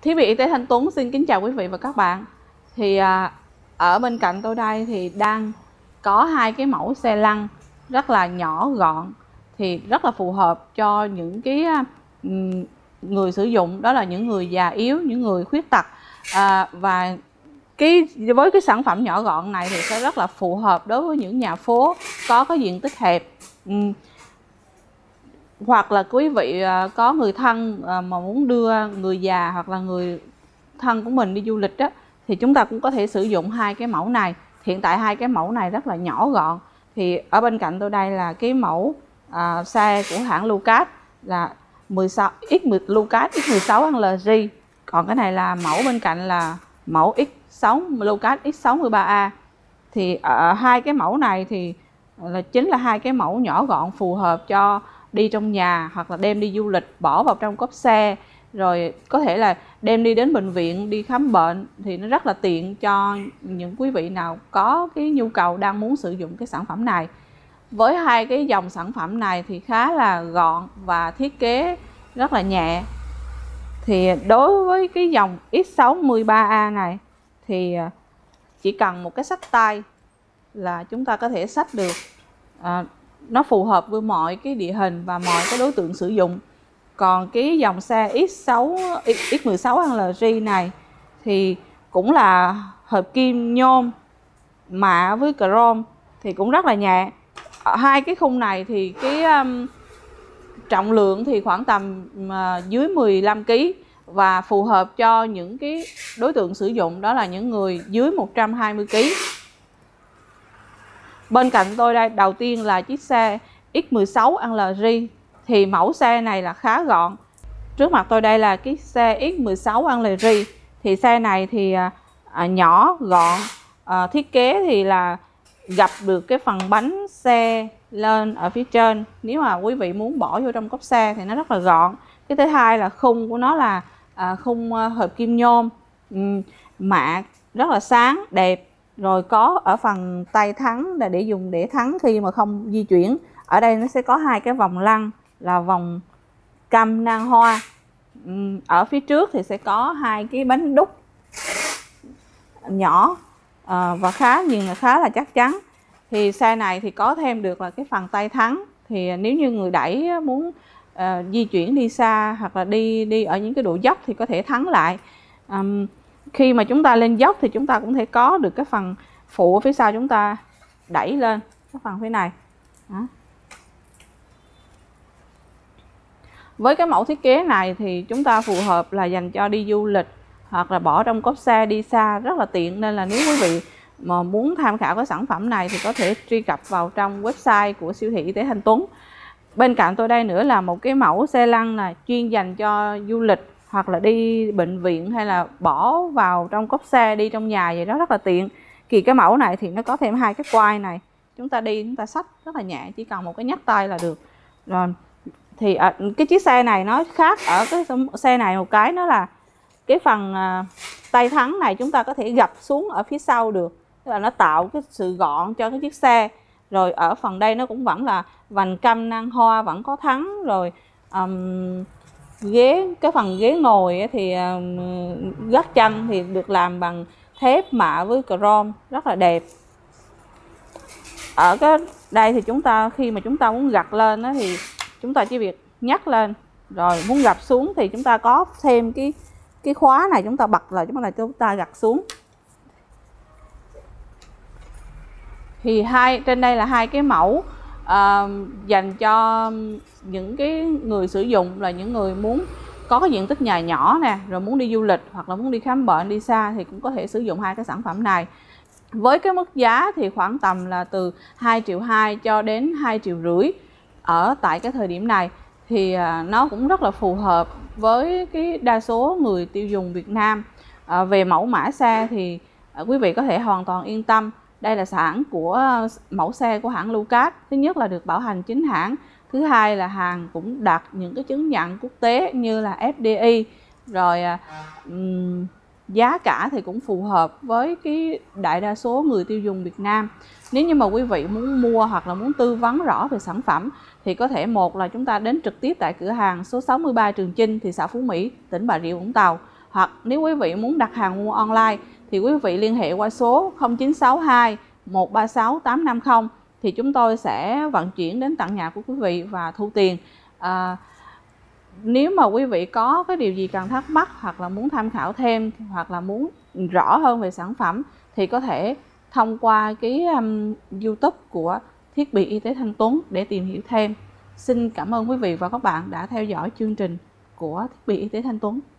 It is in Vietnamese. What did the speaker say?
Thiết bị y tế Thanh Tuấn xin kính chào quý vị và các bạn. Thì ở bên cạnh tôi đây thì đang có hai cái mẫu xe lăn rất là nhỏ gọn, thì rất là phù hợp cho những cái người sử dụng, đó là những người già yếu, những người khuyết tật. Và với cái sản phẩm nhỏ gọn này thì sẽ rất là phù hợp đối với những nhà phố có cái diện tích hẹp, hoặc là quý vị có người thân mà muốn đưa người già hoặc là người thân của mình đi du lịch đó, thì chúng ta cũng có thể sử dụng hai cái mẫu này. Hiện tại hai cái mẫu này rất là nhỏ gọn. Thì ở bên cạnh tôi đây là cái mẫu xe của hãng Lucas là 16 Lucas X16 LG. Còn cái này là mẫu bên cạnh là mẫu Lucas X63A. Thì ở hai cái mẫu này thì chính là hai cái mẫu nhỏ gọn phù hợp cho đi trong nhà, hoặc là đem đi du lịch bỏ vào trong cốp xe, rồi có thể là đem đi đến bệnh viện đi khám bệnh, thì nó rất là tiện cho những quý vị nào có cái nhu cầu đang muốn sử dụng cái sản phẩm này. Với hai cái dòng sản phẩm này thì khá là gọn và thiết kế rất là nhẹ. Thì đối với cái dòng X63A này thì chỉ cần một cái xách tay là chúng ta có thể xách được. Nó phù hợp với mọi cái địa hình và mọi cái đối tượng sử dụng. Còn cái dòng xe X16 LG này thì cũng là hợp kim nhôm mạ với chrome, thì cũng rất là nhẹ. Ở hai cái khung này thì cái trọng lượng thì khoảng tầm dưới 15 kg, và phù hợp cho những cái đối tượng sử dụng, đó là những người dưới 120 kg. Bên cạnh tôi đây, đầu tiên là chiếc xe X16 LG. Thì mẫu xe này là khá gọn. Trước mặt tôi đây là chiếc xe X16 LG. Thì xe này thì nhỏ gọn, thiết kế thì là gập được cái phần bánh xe lên ở phía trên. Nếu mà quý vị muốn bỏ vô trong cốp xe thì nó rất là gọn. Cái thứ hai là khung của nó là khung hợp kim nhôm mạ, rất là sáng đẹp. Rồi có ở phần tay thắng là để dùng để thắng khi mà không di chuyển. Ở đây nó sẽ có hai cái vòng lăn là vòng căm nang hoa. Ở phía trước thì sẽ có hai cái bánh đúc nhỏ và nhìn là khá là chắc chắn. Thì xe này thì có thêm được là cái phần tay thắng. Thì nếu như người đẩy muốn di chuyển đi xa, hoặc là đi ở những cái độ dốc thì có thể thắng lại. Khi mà chúng ta lên dốc thì chúng ta cũng thể có được cái phần phụ ở phía sau, chúng ta đẩy lên cái phần phía này. Đó. Với cái mẫu thiết kế này thì chúng ta phù hợp là dành cho đi du lịch, hoặc là bỏ trong cốp xe đi xa rất là tiện. Nên là nếu quý vị mà muốn tham khảo cái sản phẩm này thì có thể truy cập vào trong website của siêu thị y tế Thanh Tuấn. Bên cạnh tôi đây nữa là một cái mẫu xe lăn là chuyên dành cho du lịch, hoặc là đi bệnh viện, hay là bỏ vào trong cốp xe đi trong nhà, vậy đó rất là tiện. Thì cái mẫu này thì nó có thêm hai cái quai này, chúng ta đi chúng ta xách rất là nhẹ, chỉ cần một cái nhấc tay là được. Rồi thì cái chiếc xe này nó khác ở cái xe này một cái, nó là cái phần tay thắng này chúng ta có thể gập xuống ở phía sau được, tức là nó tạo cái sự gọn cho cái chiếc xe. Rồi ở phần đây nó cũng vẫn là vành căm nang hoa, vẫn có thắng. Rồi cái phần ghế ngồi thì gác chân thì được làm bằng thép mạ với chrome, rất là đẹp. Ở cái đây thì chúng ta khi mà chúng ta muốn gặt lên đó, thì chúng ta chỉ việc nhấc lên, rồi muốn gập xuống thì chúng ta có thêm cái khóa này, chúng ta bật lại chúng ta gặt xuống. Thì trên đây là hai cái mẫu dành cho những cái người sử dụng, là những người muốn có cái diện tích nhà nhỏ nè, rồi muốn đi du lịch, hoặc là muốn đi khám bệnh đi xa, thì cũng có thể sử dụng hai cái sản phẩm này. Với cái mức giá thì khoảng tầm là từ 2,2 triệu cho đến 2,5 triệu ở tại cái thời điểm này. Thì nó cũng rất là phù hợp với cái đa số người tiêu dùng Việt Nam. Về mẫu mã xe thì quý vị có thể hoàn toàn yên tâm. Đây là mẫu xe của hãng Lucas. Thứ nhất là được bảo hành chính hãng. Thứ hai là hàng cũng đạt những cái chứng nhận quốc tế như là FDI. Rồi giá cả thì cũng phù hợp với cái đại đa số người tiêu dùng Việt Nam. Nếu như mà quý vị muốn mua hoặc là muốn tư vấn rõ về sản phẩm thì có thể, một là chúng ta đến trực tiếp tại cửa hàng số 63 Trường Chinh, thị xã Phú Mỹ, tỉnh Bà Rịa Vũng Tàu, Hoặc nếu quý vị muốn đặt hàng mua online thì quý vị liên hệ qua số 0962 136 850 thì chúng tôi sẽ vận chuyển đến tận nhà của quý vị và thu tiền. Nếu mà quý vị có cái điều gì cần thắc mắc hoặc là muốn tham khảo thêm hoặc là muốn rõ hơn về sản phẩm thì có thể thông qua cái YouTube của Thiết bị Y tế Thanh Tuấn để tìm hiểu thêm. Xin cảm ơn quý vị và các bạn đã theo dõi chương trình của Thiết bị Y tế Thanh Tuấn.